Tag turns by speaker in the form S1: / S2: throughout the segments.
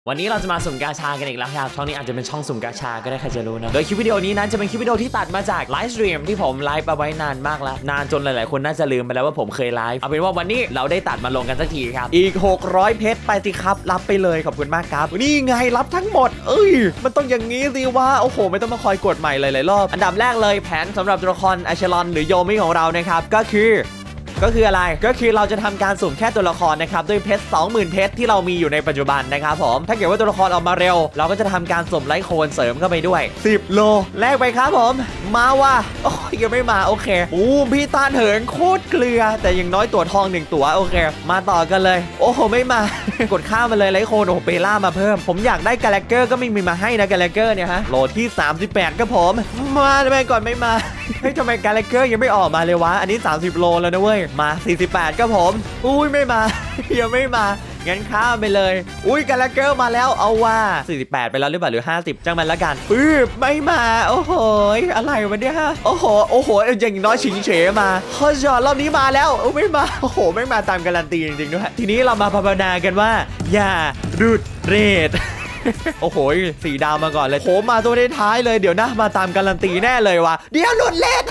S1: วันนี้เราจะมาสุ่มกาชากันอีกแล้วครับช่องนี้อาจจะเป็นช่องสุ่มกาชาก็ได้ใครจะรู้นะโดยคลิปวิดีโอนี้นั้นจะเป็นคลิปวิดีโอที่ตัดมาจากไลฟ์สตรีมที่ผมไลฟ์เอาไว้นานมากแล้วนานจนหลายๆคนน่าจะลืมไปแล้วว่าผมเคยไลฟ์เอาเป็นว่าวันนี้เราได้ตัดมาลงกันสักทีครับอีก600เพชรไปสิครับรับไปเลยขอบคุณมากครับนี่ไงรับทั้งหมดมันต้องอย่างนี้สิว่าโอ้โหไม่ต้องมาคอยกดใหม่หลายๆรอบอันดับแรกเลยแผนสำหรับตัวละครอัชลอนหรือโยมิของเรานะครับก็คืออะไรก็คือเราจะทำการสุ่มแค่ตัวละครนะครับด้วยเพชร 20,000 เพชรที่เรามีอยู่ในปัจจุบันนะครับผมถ้าเกิดว่าตัวละครออกมาเร็วเราก็จะทำการสุ่มไลท์โคนเสริมเข้าไปด้วย10 โลแลกไปครับผมมาว่ะโอ้ยยังไม่มาโอเคพี่ตาเหินโคตรเกลือแต่ยังน้อยตัวทอง1ตัวโอเคมาต่อกันเลยโอ้โหไม่มา กดข้ามมาเลยไลท์โคนโอ้โหเปล่ามาเพิ่มผมอยากได้กาแล็กเกอร์ก็ไม่มีมาให้นะกาแล็กเกอร์เนี่ยฮะโหลดที่38ก็ผมมาทำไมก่อนไม่มาเฮ้ยทำไมกาแล็กเกอร์ยังไม่ออกมาเลยวะอันนี้30 โลแล้วนะเว้ยมา48ก็ผมไม่มา ยังไม่มางั้นข้ามไปเลยกาแล็กเกอร์มาแล้วเอาว่า48ไปแล้วหรือเปล่าหรือ50จังมันละกันไม่มาโอ้โหอะไรวะเนี่ยฮะโอ้โหอย่างน้อยชิงเฉมาฮอจอรอบนี้มาแล้วไม่มาโอ้โหไม่มาตามการันตีจริงๆด้วยทีนี้เรามาภาวนากันว่าอย่ารุดเรทโอ้โห4 ดาวมาก่อนเลยโผล่มาตัวท้ายเลยเดี๋ยวนะมาตามการันตีแน่เลยว่ะเดี๋ยวหลุดเลท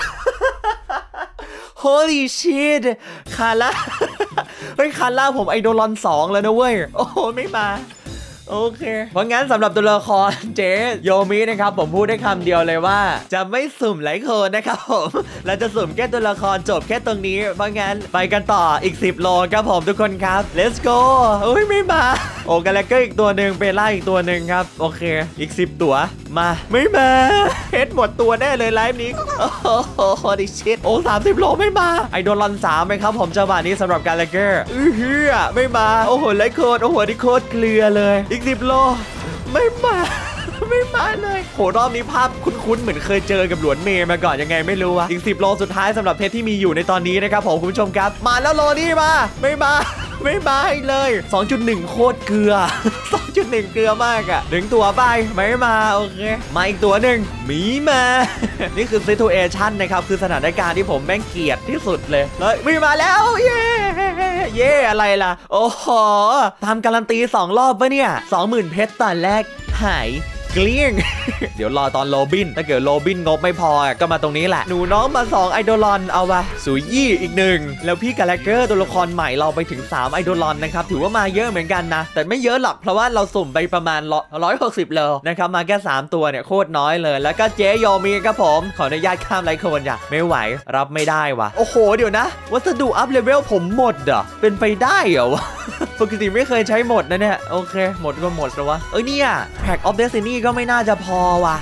S1: Holy shit คาร่าคาร่าผมไอโดลอน2แล้วนะเว้ยโอ้โหไม่มาโอเคเพราะงั้นสำหรับตัวละครเจโยมินะครับผมพูดได้คำเดียวเลยว่าจะไม่สุ่มไลท์โคนนะครับผมเราจะสุ่มแค่ตัวละครจบแค่ตรงนี้เพราะงั้นไปกันต่ออีก10 โลครับผมทุกคนครับ let's go ไม่มากาแล็กเกอร์อีกตัวหนึ่งเปล่าอีกตัวหนึ่งครับโอเคอีก10 ตัวมาไม่มาเพชรหมดตัวแน่เลยไลฟ์นี้โอ้โหดิชิต30 โลไม่มาไอโดลอน3ไหมครับผมจังหวะนี้สำหรับกาแล็กเกอร์ไม่มาโอ้โหไลท์โคนโอ้โหดิโคตรเกลือเลยอีก10 โลไม่มาเลยโหรอบนี้ภาพคุ้นๆเหมือนเคยเจอกับหลวนเมย์มาก่อนยังไงไม่รู้วะอีก10 โลสุดท้ายสำหรับเพชรที่มีอยู่ในตอนนี้นะครับผมคุณผู้ชมครับมาแล้วโลนี่มาไม่มาเลย 2.1 โคตรเกลือ 2.1 เกลือมากอะ1 ตัวไปไม่มาโอเคมาอีกตัวหนึ่งมีมา นี่คือ situation นะครับคือสถานการณ์ที่ผมแม่งเกลียดที่สุดเลยมีมาแล้วเย่อะไรล่ะโอ้โหทำการันตี2 รอบปะเนี่ย 20,000 เพชรตอนแรกหายเกลี้ยง เดี๋ยวรอตอนโรบินถ้าเกิดโรบินงบไม่พอก็มาตรงนี้แหละหนูน้องมา2ไอดอลอนเอาวะสุยี่อีก1แล้วพี่กาแล็กเกอร์ตัวละครใหม่เราไปถึง3ไอดอลอนนะครับถือว่ามาเยอะเหมือนกันนะแต่ไม่เยอะหรอกเพราะว่าเราสุ่มไปประมาณ160 โลนะครับมาแค่3 ตัวเนี่ยโคตรน้อยเลยแล้วก็เจโยมิครับผมขออนุญาตข้ามไลค์โคนอย่าไม่ไหวรับไม่ได้วะโอ้โหเดี๋ยวนะวัสดุอัพเลเวลผมหมดเหรอเป็นไปได้เหรอวะ ปกติไม่เคยใช้หมดนะเนี่ยโอเคหมดก็หมดแล้ววะเนี่ยแพ็กออฟเดสตินีก็ไม่น่าจะพอว่ะ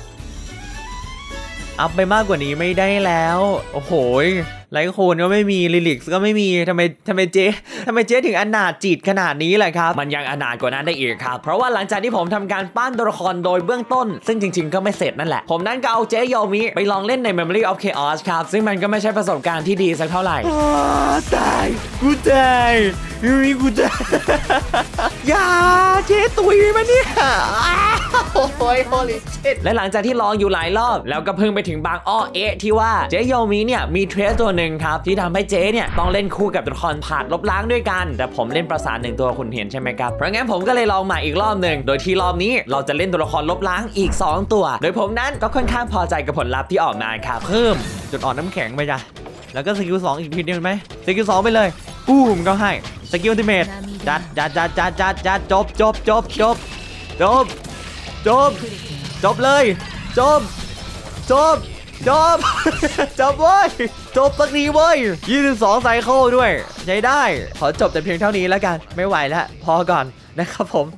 S1: อัพไปมากกว่านี้ไม่ได้แล้วโอ้โหไลท์โคนก็ไม่มีลิลิกก็ไม่มีทำไมเจ๊ถึงอนาถจิตขนาดนี้แหละครับมันยังอนาถกว่านั้นได้อีกครับเพราะว่าหลังจากที่ผมทำการปั้นตัวละครโดยเบื้องต้นซึ่งจริงๆก็ไม่เสร็จนั่นแหละผมนั้นก็เอาเจโยมิไปลองเล่นใน Memory of Chaos ครับซึ่งมันก็ไม่ใช่ประสบการณ์ที่ดีสักเท่าไหร่ตายกูตายอย่าเจ๊ตุยมาเนี่ยโอ้ย holy shit และหลังจากที่ลองอยู่หลายรอบแล้วก็เพิ่งไปถึงบางอ้อที่ว่าเจโยมิเนี่ยมีเทรสตัวหนึ่งครับที่ทำให้เจ๊เนี่ยต้องเล่นคู่กับตัวละครผ่านลบล้างด้วยกันแต่ผมเล่นประสาน1 ตัวคุณเห็นใช่ไหมครับเพราะงั้นผมก็เลยลองใหม่อีกรอบหนึ่งโดยที่รอบนี้เราจะเล่นตัวละครลบล้างอีก2 ตัวโดยผมนั้นก็ค่อนข้างพอใจกับผลลัพธ์ที่ออกมาครับเพิ่มจุดอ่อนน้ำแข็งไปจ้ะแล้วก็สกิล2อีกทีนึงไหมสกิล2ไปเลยผมก็ให้สกิลอัลติเมทจัดจบเลยจบเว้ยจบสักทีเว้ย22 ไซเคิลด้วยใช้ได้ขอจบแต่เพียงเท่านี้แล้วกันไม่ไหวแล้วพอก่อนนะครับผม